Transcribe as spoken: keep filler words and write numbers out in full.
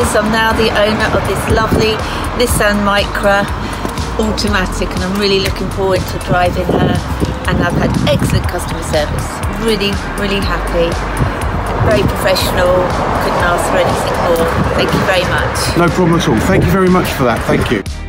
is I'm now the owner of this lovely Nissan Micra automatic, and I'm really looking forward to driving her, and I've had excellent customer service. Really, really happy. Very professional. Couldn't ask for anything more. Thank you very much. No problem at all. Thank you very much for that. Thank you.